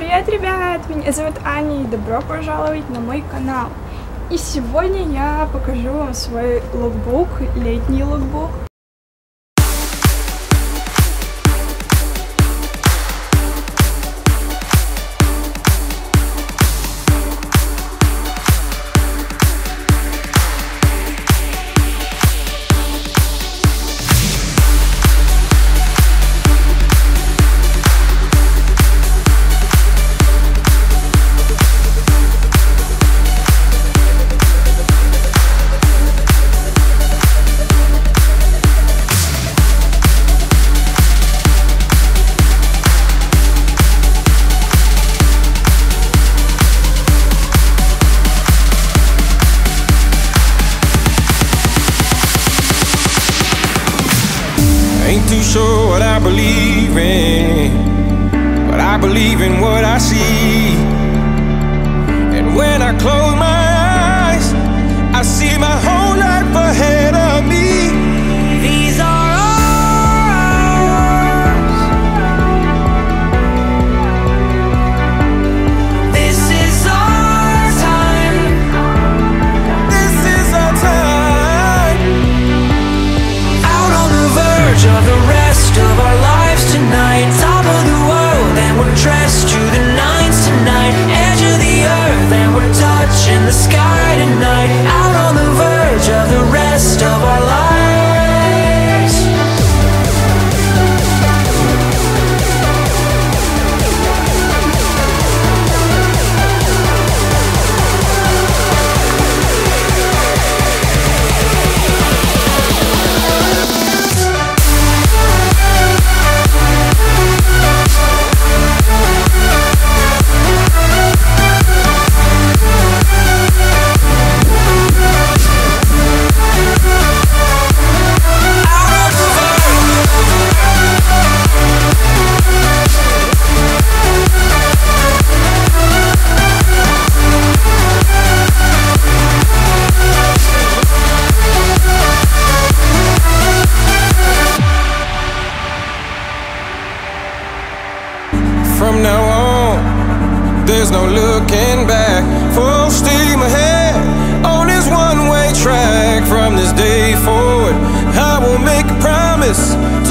Привет, ребят! Меня зовут Аня и добро пожаловать на мой канал. И сегодня я покажу вам свой лукбук, летний лукбук. Ain't too sure what I believe in, but I believe in what I see. And when I close my eyes, I see my whole life ahead of me. These are ours. This is our time. This is our time. Out on the verge of the rest of our lives tonight, top of the world and we're dressed to the nines tonight, edge of the earth and we're touching the sky tonight, out on the verge of the rest of our lives. From now on, there's no looking back. Full steam ahead on this one-way track. From this day forward, I will make a promise